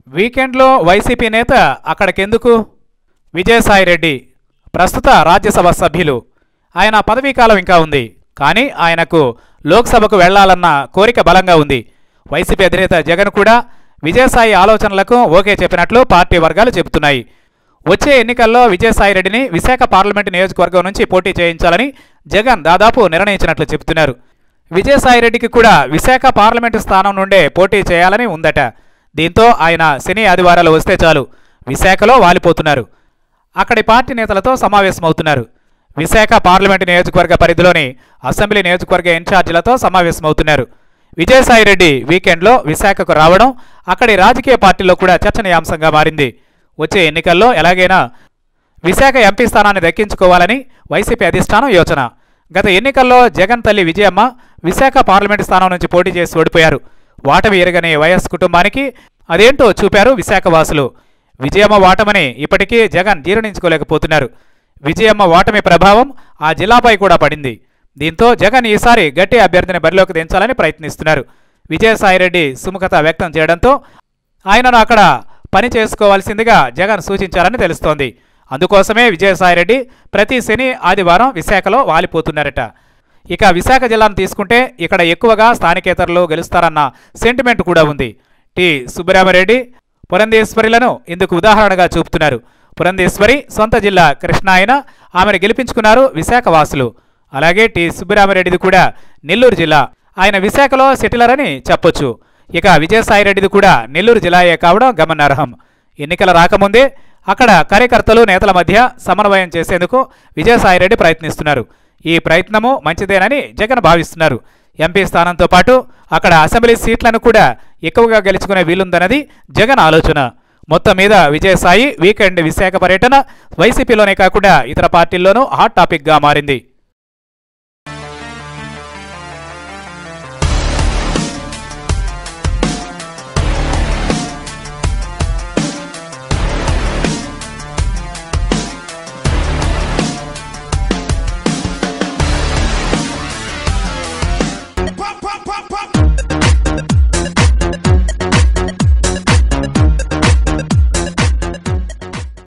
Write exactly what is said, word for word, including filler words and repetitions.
వీకెండ్లో వైసీపీ నేత అక్కడికెందుకు? విజయసాయి రెడ్డి ప్రస్తుత రాజ్యసభ సభ్యులు. ఆయన పదవీకాలం ఇంకా ఉంది. కానీ ఆయనకు లోక్సభకు వెళ్లాలన్న కోరిక బలంగా ఉంది. వైసీపీ అధినేత జగన్ కూడా విజయసాయి ఆలోచనలకు ఓకే చెప్పినట్లు పార్టీ వర్గాలు చెబుతున్నాయి. వచ్చే ఎన్నికల్లో విజయసాయి రెడ్డిని విశాఖ పార్లమెంటు నియోజకవర్గం నుంచి పోటీ చేయించాలని జగన్ దాదాపు నిర్ణయించినట్లు చెబుతున్నారు. విజయసాయి రెడ్డికి కూడా విశాఖ పార్లమెంటు స్థానం నుండే పోటీ చేయాలని ఉందట. దీంతో ఆయన శని ఆదివారాలు వస్తే చాలు విశాఖలో వాలిపోతున్నారు. అక్కడి పార్టీ నేతలతో సమావేశమవుతున్నారు. విశాఖ పార్లమెంటు నియోజకవర్గ పరిధిలోని అసెంబ్లీ నియోజకవర్గ ఇన్ఛార్జీలతో సమావేశమవుతున్నారు. విజయసాయి రెడ్డి వీకెండ్లో విశాఖకు రావడం అక్కడి రాజకీయ పార్టీల్లో కూడా చర్చనీయాంశంగా మారింది. వచ్చే ఎన్నికల్లో ఎలాగైనా విశాఖ ఎంపీ స్థానాన్ని దక్కించుకోవాలని వైసీపీ అధిష్టానం యోచన. గత ఎన్నికల్లో జగన్ తల్లి విజయమ్మ విశాఖ పార్లమెంటు స్థానం నుంచి పోటీ చేసి ఓడిపోయారు. వాటమి ఎరగని వైఎస్ కుటుంబానికి అదేంటో చూపారు విశాఖ వాసులు. విజయమ్మ వాటమని ఇప్పటికీ జగన్ జీర్ణించుకోలేకపోతున్నారు. విజయమ్మ ఓటమి ప్రభావం ఆ జిల్లాపై కూడా పడింది. దీంతో జగన్ ఈసారి గట్టి అభ్యర్థిని బరిలోకి దించాలని ప్రయత్నిస్తున్నారు. విజయసాయిరెడ్డి సుముఖత వ్యక్తం చేయడంతో ఆయనను అక్కడ పని చేసుకోవాల్సిందిగా జగన్ సూచించారని తెలుస్తోంది. అందుకోసమే విజయసాయిరెడ్డి ప్రతి శని ఆదివారం విశాఖలో వాలిపోతున్నారట. ఇక విశాఖ జిల్లాను తీసుకుంటే ఇక్కడ ఎక్కువగా స్థానికేతరులు గెలుస్తారన్న సెంటిమెంట్ కూడా ఉంది. టి సుబ్బరామరెడ్డి, పురంధేశ్వరిలను ఇందుకు ఉదాహరణగా చూపుతున్నారు. పురంధేశ్వరి సొంత జిల్లా కృష్ణా అయినా ఆమెను గెలిపించుకున్నారు విశాఖ వాసులు. అలాగే టి సుబ్బరామరెడ్డిది కూడా నెల్లూరు జిల్లా. ఆయన విశాఖలో సెటిలర్ అని చెప్పొచ్చు. ఇక విజయసాయిరెడ్డిది కూడా నెల్లూరు జిల్లాయే కావడం గమనార్హం. ఎన్నికల రాకముందే అక్కడ కార్యకర్తలు నేతల మధ్య సమన్వయం చేసేందుకు విజయసాయిరెడ్డి ప్రయత్నిస్తున్నారు. ఈ ప్రయత్నము మంచిదేనని జగన్ భావిస్తున్నారు. ఎంపీ స్థానంతో పాటు అక్కడ అసెంబ్లీ సీట్లను కూడా ఎక్కువగా గెలుచుకునే వీలుందన్నది జగన్ ఆలోచన. మొత్తం మీద విజయసాయి వీకెండ్ విశాఖ పర్యటన వైసీపీలోనే కాకుండా ఇతర పార్టీల్లోనూ హాట్ టాపిక్గా మారింది.